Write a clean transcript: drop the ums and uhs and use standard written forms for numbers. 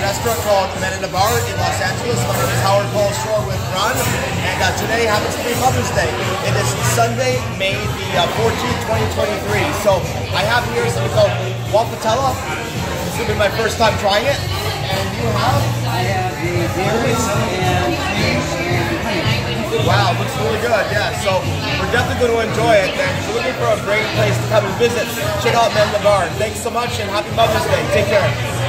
restaurant called Men in the Bar in Los Angeles. My name is Howard Paul Shore with Ron, and today happens to be Mother's Day. It is Sunday, May the 14th, 2023. So I have here something called Patella. This is going to be my first time trying it. And you have? I have the dairy and cream and honey. Wow, looks really good, yeah. So we're definitely going to enjoy it. And if you're looking for a great place to come and visit, check out Men in the Bar. Thanks so much and happy Mother's Day. Take care.